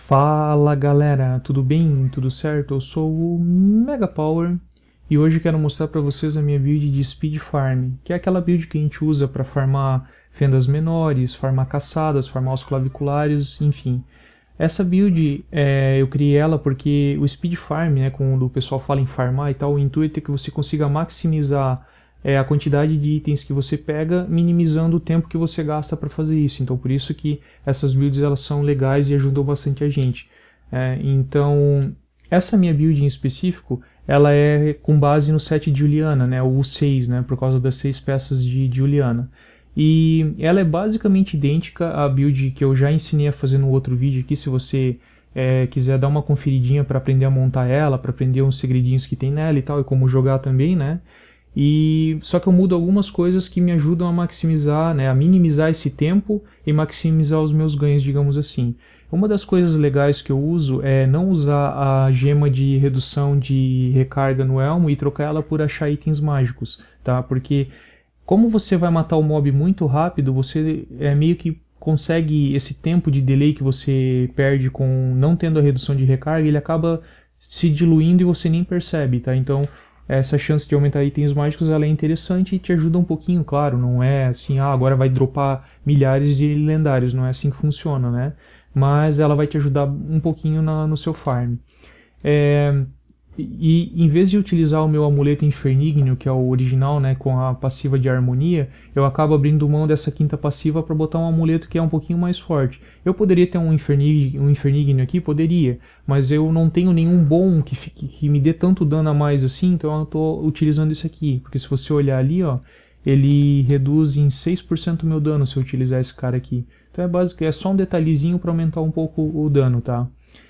Fala galera, tudo bem? Tudo certo? Eu sou o Mega Power e hoje quero mostrar para vocês a minha build de Speed Farm, que é aquela build que a gente usa para farmar fendas menores, farmar caçadas, farmar os claviculares, enfim. Essa build eu criei ela porque o Speed Farm, né, quando o pessoal fala em farmar e tal, o intuito é que você consiga maximizar a quantidade de itens que você pega, minimizando o tempo que você gasta para fazer isso. Então por isso que essas builds elas são legais e ajudam bastante a gente. Então essa minha build em específico, ela é com base no set de Juliana, né, o 6, né, por causa das 6 peças de Juliana. E ela é basicamente idêntica à build que eu já ensinei a fazer no outro vídeo aqui, se você quiser dar uma conferidinha para aprender a montar ela, para aprender uns segredinhos que tem nela e tal, e como jogar também, né? E só que eu mudo algumas coisas que me ajudam a maximizar, né, a minimizar esse tempo e maximizar os meus ganhos, digamos assim. Uma das coisas legais que eu uso é não usar a gema de redução de recarga no elmo e trocar ela por achar itens mágicos, tá? Porque como você vai matar o mob muito rápido, você meio que consegue esse tempo de delay que você perde com não tendo a redução de recarga, ele acaba se diluindo e você nem percebe, tá? Então essa chance de aumentar itens mágicos ela é interessante e te ajuda um pouquinho, claro, não é assim, agora vai dropar milhares de lendários, não é assim que funciona, né? Mas ela vai te ajudar um pouquinho no seu farm. E em vez de utilizar o meu amuleto Infernigno, que é o original, né, com a passiva de harmonia, eu acabo abrindo mão dessa quinta passiva para botar um amuleto que é um pouquinho mais forte. Eu poderia ter um Infernigno aqui? Poderia, mas eu não tenho nenhum bom que me dê tanto dano a mais assim, então eu estou utilizando esse aqui. Porque se você olhar ali, ó, ele reduz em 6% o meu dano se eu utilizar esse cara aqui. Então é só um detalhezinho para aumentar um pouco o dano, tá?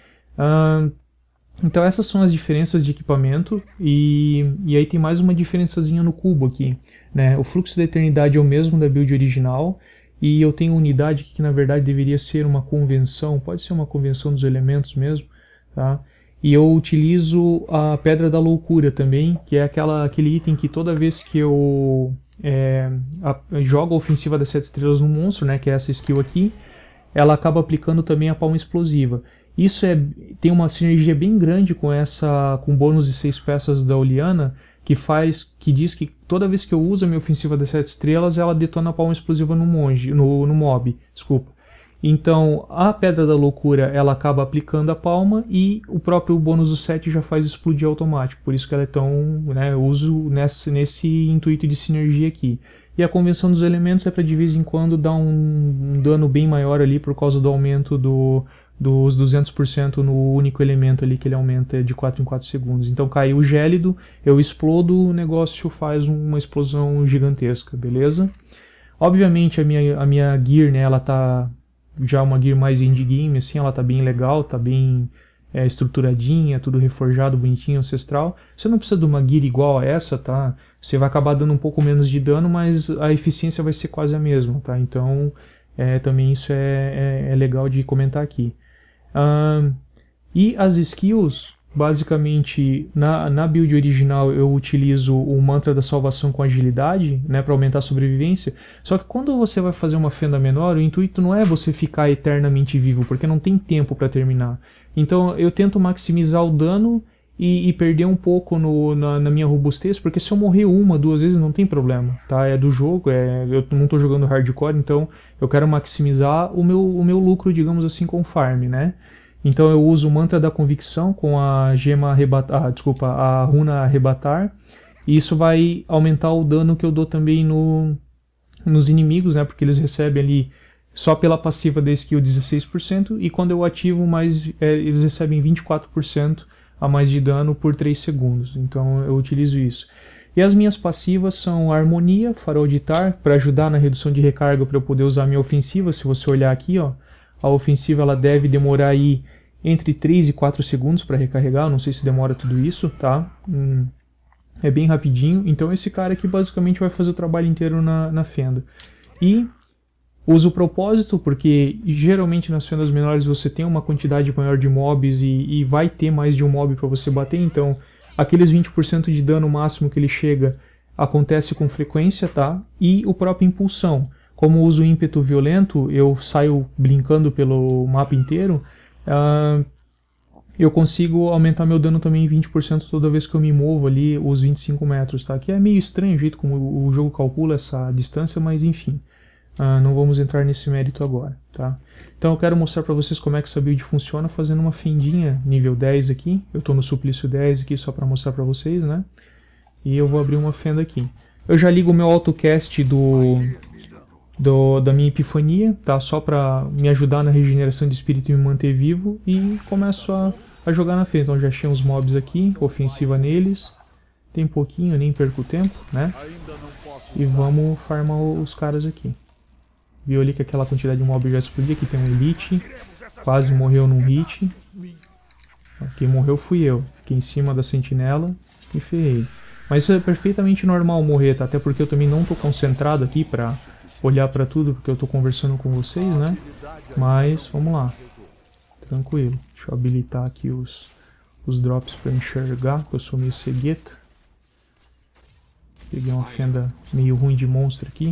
Então essas são as diferenças de equipamento e aí tem mais uma diferençazinha no cubo aqui, né? O fluxo da eternidade é o mesmo da build original e eu tenho unidade que na verdade deveria ser uma convenção, pode ser uma convenção dos elementos mesmo, tá? E eu utilizo a Pedra da Loucura também, que é aquele item que toda vez que eu jogo a ofensiva das 7 estrelas no monstro, né, que é essa skill aqui, ela acaba aplicando também a palma explosiva. Isso tem uma sinergia bem grande com bônus de 6 peças da Oliana, que diz que toda vez que eu uso a minha ofensiva das 7 estrelas, ela detona a palma explosiva no mob. Desculpa. Então, a Pedra da Loucura, ela acaba aplicando a palma e o próprio bônus do 7 já faz explodir automático. Por isso que ela é tão, né, eu uso nesse intuito de sinergia aqui. E a Convenção dos Elementos é para de vez em quando dar um dano bem maior ali por causa do aumento dos 200% no único elemento ali, que ele aumenta de 4 em 4 segundos. Então caiu o gélido, eu explodo, o negócio faz uma explosão gigantesca, beleza? Obviamente a minha gear, né, ela tá já uma gear mais indie game, assim, ela tá bem legal, tá bem estruturadinha, tudo reforjado, bonitinho, ancestral. Você não precisa de uma gear igual a essa, tá? Você vai acabar dando um pouco menos de dano, mas a eficiência vai ser quase a mesma, tá? Então também isso é legal de comentar aqui. E as skills, basicamente, na build original eu utilizo o mantra da salvação com agilidade, né, para aumentar a sobrevivência. Só que quando você vai fazer uma fenda menor, o intuito não é você ficar eternamente vivo, porque não tem tempo para terminar. Então eu tento maximizar o dano e perder um pouco na minha robustez, porque se eu morrer uma, duas vezes não tem problema, tá? É do jogo, eu não estou jogando hardcore, então eu quero maximizar o meu lucro, digamos assim, com farm, né? Então eu uso o mantra da convicção com a gema a runa arrebatar, e isso vai aumentar o dano que eu dou também nos inimigos, né? Porque eles recebem ali só pela passiva da skill 16%, e quando eu ativo eles recebem 24% a mais de dano por 3 segundos. Então eu utilizo isso. E as minhas passivas são a Harmonia, Farol de Tar, para ajudar na redução de recarga para eu poder usar a minha ofensiva. Se você olhar aqui, ó, a ofensiva ela deve demorar aí entre 3 e 4 segundos para recarregar. Eu não sei se demora tudo isso, tá? É bem rapidinho. Então esse cara aqui basicamente vai fazer o trabalho inteiro na fenda. E uso o propósito, porque geralmente nas fendas menores você tem uma quantidade maior de mobs e vai ter mais de um mob para você bater, então aqueles 20% de dano máximo que ele chega acontece com frequência, tá? E o próprio impulsão. Como uso ímpeto violento, eu saio brincando pelo mapa inteiro, eu consigo aumentar meu dano também em 20% toda vez que eu me movo ali os 25 metros, tá? Que é meio estranho o jeito como o jogo calcula essa distância, mas enfim. Não vamos entrar nesse mérito agora, tá? Então eu quero mostrar para vocês como é que essa build funciona fazendo uma fendinha nível 10 aqui. Eu estou no suplício 10 aqui só para mostrar para vocês, né? E eu vou abrir uma fenda aqui. Eu já ligo o meu autocast da minha epifania, tá? Só para me ajudar na regeneração de espírito e me manter vivo. E começo a jogar na frente. Então já achei uns mobs aqui, ofensiva neles. Tem pouquinho, eu nem perco tempo, né? E vamos farmar os caras aqui. Viu ali que aquela quantidade de mob já explodia. Aqui tem um elite, quase morreu num hit. Quem morreu fui eu. Fiquei em cima da sentinela e ferrei. Mas isso é perfeitamente normal morrer, tá? Até porque eu também não estou concentrado aqui pra olhar pra tudo, porque eu estou conversando com vocês, né? Mas vamos lá. Tranquilo. Deixa eu habilitar aqui os drops pra enxergar, porque eu sou meio cegueta. Peguei uma fenda meio ruim de monstro aqui.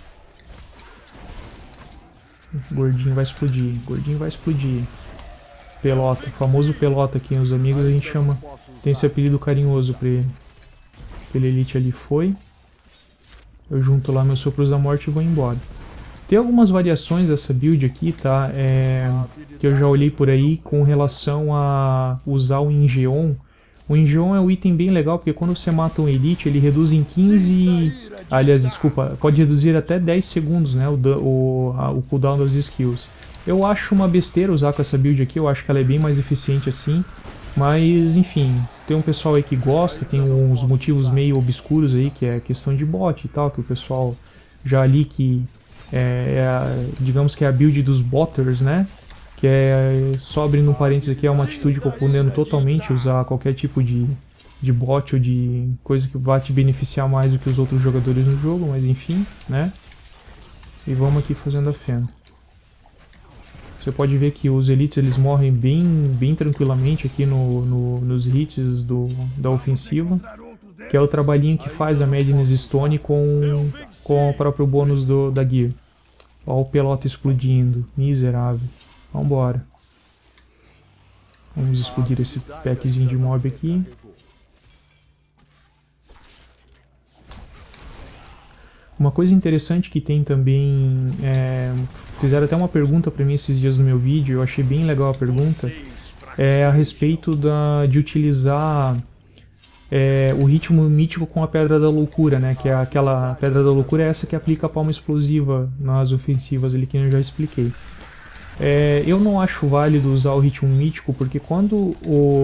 O gordinho vai explodir, gordinho vai explodir. Pelota, famoso pelota aqui, os amigos a gente chama, tem esse apelido carinhoso pra ele. Aquele elite ali foi. Eu junto lá meus sopros da morte e vou embora. Tem algumas variações dessa build aqui, tá? Que eu já olhei por aí com relação a usar o Ingeon. O Ingeon é um item bem legal, porque quando você mata um elite, ele reduz em 15... Aliás, desculpa, pode reduzir até 10 segundos, né, o cooldown das skills. Eu acho uma besteira usar com essa build aqui, eu acho que ela é bem mais eficiente assim. Mas, enfim, tem um pessoal aí que gosta, tem uns motivos meio obscuros aí, que é questão de bot e tal, que o pessoal já ali que digamos que é a build dos botters, né? Que só abrindo um parênteses aqui, é uma atitude que eu condeno totalmente usar qualquer tipo de bot ou de coisa que vá te beneficiar mais do que os outros jogadores no jogo, mas enfim, né? E vamos aqui fazendo a fenda. Você pode ver que os elites eles morrem bem tranquilamente aqui nos hits da ofensiva, que é o trabalhinho que faz a Madness Stone com o próprio bônus da gear. Olha o pelota explodindo, miserável. Vambora. Vamos explodir esse packzinho de mob aqui. Uma coisa interessante que tem também, fizeram até uma pergunta para mim esses dias no meu vídeo, eu achei bem legal a pergunta, é a respeito de utilizar o ritmo mítico com a Pedra da Loucura, né? Que é aquela Pedra da Loucura, é essa que aplica a palma explosiva nas ofensivas, ali que eu já expliquei. Eu não acho válido usar o ritmo mítico, porque quando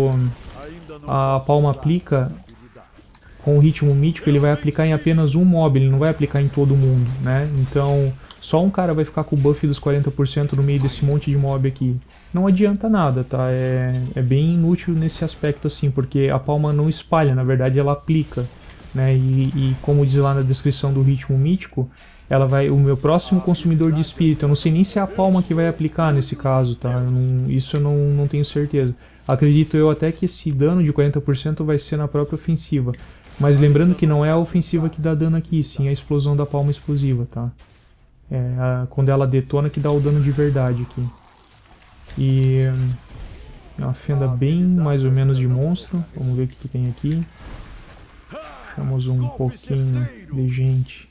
a palma aplica com o ritmo mítico, ele vai aplicar em apenas um mob, ele não vai aplicar em todo mundo, né? Então, só um cara vai ficar com o buff dos 40% no meio desse monte de mob aqui. Não adianta nada, tá? É bem inútil nesse aspecto assim, porque a palma não espalha, na verdade ela aplica, né? E como diz lá na descrição do ritmo mítico, o meu próximo consumidor de espírito, eu não sei nem se é a palma que vai aplicar nesse caso, tá? Isso eu não tenho certeza. Acredito eu até que esse dano de 40% vai ser na própria ofensiva. Mas lembrando que não é a ofensiva que dá dano aqui, sim a explosão da palma explosiva, tá? Quando ela detona que dá o dano de verdade aqui. E é uma fenda bem mais ou menos de monstro. Vamos ver o que tem aqui. Achamos um pouquinho de gente.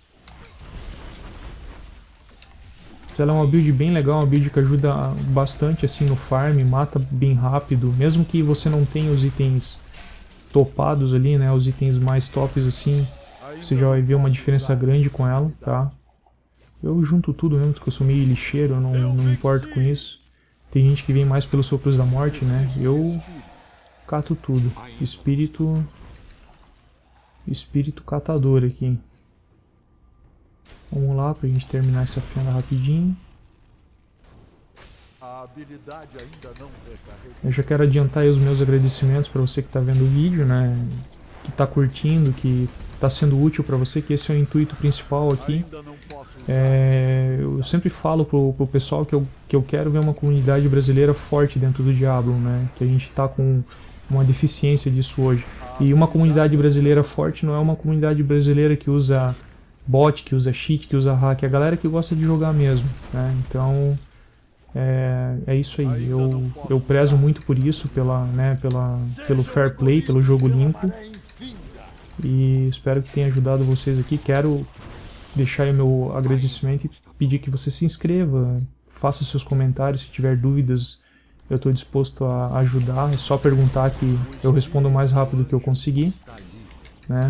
Ela é uma build bem legal, uma build que ajuda bastante assim no farm, mata bem rápido. Mesmo que você não tenha os itens topados ali, né, os itens mais tops assim, você já vai ver uma diferença grande com ela, tá? Eu junto tudo mesmo, porque eu sou meio lixeiro, eu não me importo com isso. Tem gente que vem mais pelos sopros da morte, né? Eu cato tudo. Espírito catador aqui. Vamos lá pra gente terminar essa fenda rapidinho. Eu já quero adiantar aí os meus agradecimentos para você que está vendo o vídeo, né? Que está curtindo, que está sendo útil para você, que esse é o intuito principal aqui. Eu sempre falo pro pessoal que eu quero ver uma comunidade brasileira forte dentro do Diablo, né? Que a gente está com uma deficiência disso hoje. E uma comunidade brasileira forte não é uma comunidade brasileira que usa bot, que usa cheat, que usa hack, é a galera que gosta de jogar mesmo, né? Então É isso aí. Eu prezo muito por isso, pelo fair play, pelo jogo limpo. E espero que tenha ajudado vocês aqui. Quero deixar aí o meu agradecimento e pedir que você se inscreva, faça seus comentários. Se tiver dúvidas, eu estou disposto a ajudar. É só perguntar que eu respondo o mais rápido que eu conseguir, né?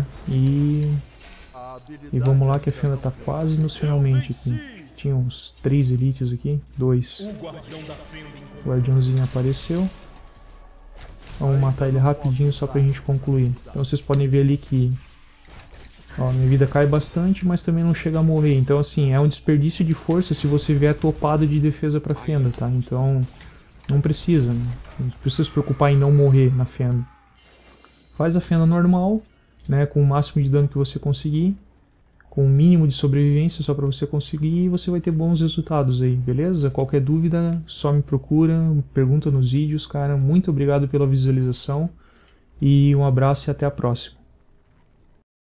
E vamos lá que a fenda está quase nos finalmente aqui. Tinha uns 3 elites aqui, 2. O guardiãozinho apareceu. Vamos matar ele rapidinho só pra gente concluir. Então vocês podem ver ali que ó, minha vida cai bastante, mas também não chega a morrer. Então assim, é um desperdício de força se você vier topado de defesa pra fenda, tá? Então não precisa, né? Não precisa se preocupar em não morrer na fenda. Faz a fenda normal, né, com o máximo de dano que você conseguir, com o mínimo de sobrevivência só pra você conseguir, e você vai ter bons resultados aí, beleza? Qualquer dúvida, só me procura, pergunta nos vídeos, cara. Muito obrigado pela visualização e um abraço e até a próxima.